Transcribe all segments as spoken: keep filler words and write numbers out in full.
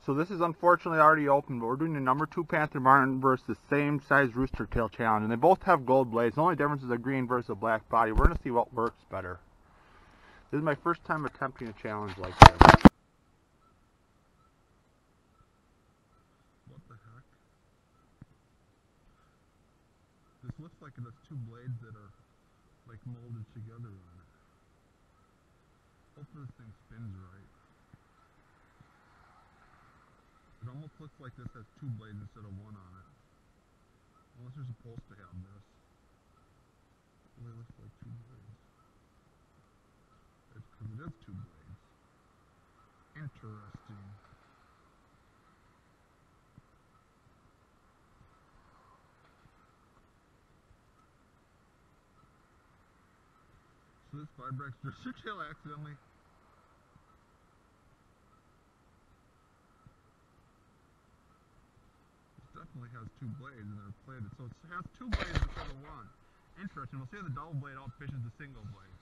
So this is unfortunately already open, but we're doing the number two Panther Martin versus the same size Roostertail challenge. And they both have gold blades. The only difference is a green versus a black body. We're going to see what works better. This is my first time attempting a challenge like this. What the heck? This looks like it has two blades that are like molded together on it. Hopefully this thing spins right. It almost looks like this has two blades instead of one on it. Unless you're supposed to have this. It really looks like two blades. It's because it is two blades. Interesting. So this Vibric Roostertail accidentally definitely has two blades and they're plated, so it has two blades instead of one. Interesting. We'll see if the double blade outfishes the single blade.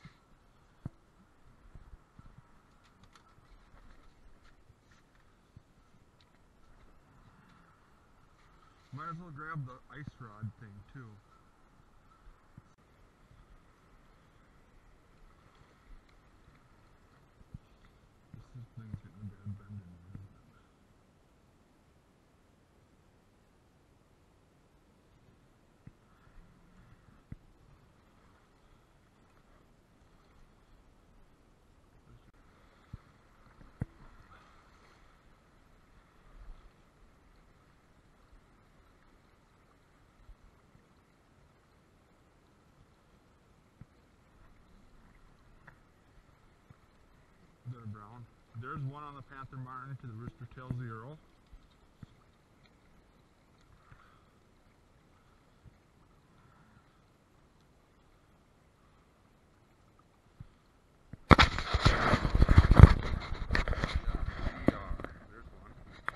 Might as well grab the ice rod thing too. This thing's getting a bad bend in it, isn't it? Brown. There's one on the Panther Martin to the Roostertail zero. There's one.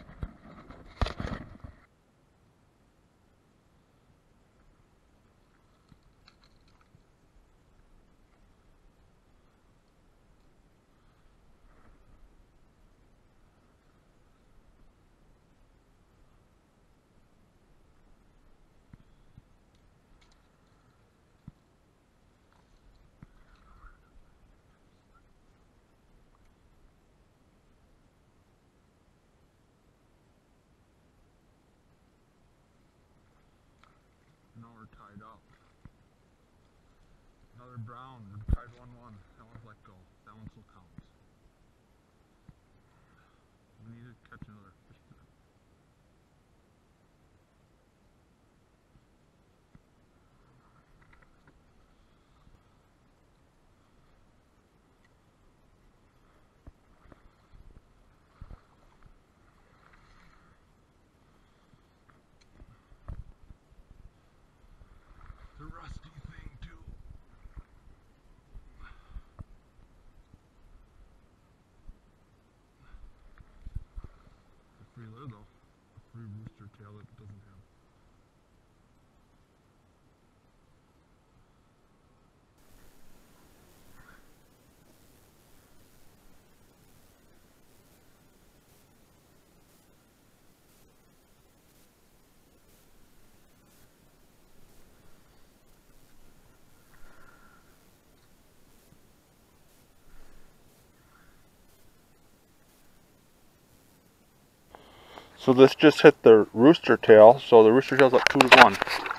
Now we're tied up. Another brown. We're tied one one. That one's let go. That one still counts. We need to catch another fish there. The rusty thing too. A free lure though. A free Roostertail that doesn't have. So this just hit the Roostertail, so the Roostertail's up two to one.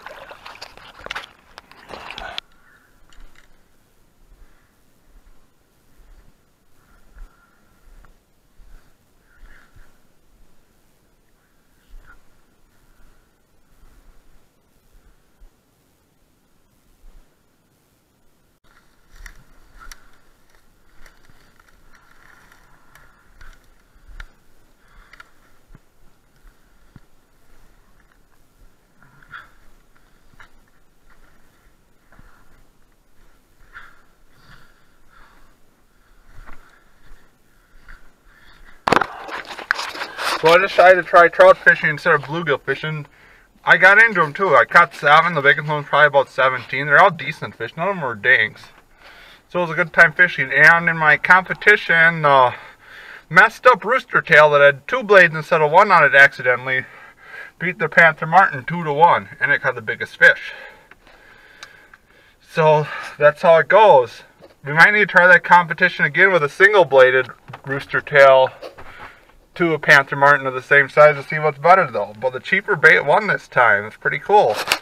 So I decided to try trout fishing instead of bluegill fishing. I got into them too. I caught seven. The biggest one was probably about seventeen. They're all decent fish. None of them were dinks. So it was a good time fishing. And in my competition, uh, messed up Roostertail that had two blades instead of one on it accidentally beat the Panther Martin two to one, and it caught the biggest fish. So that's how it goes. We might need to try that competition again with a single-bladed Roostertail to a Panther Martin of the same size to see what's better though. But the cheaper bait won this time. It's pretty cool.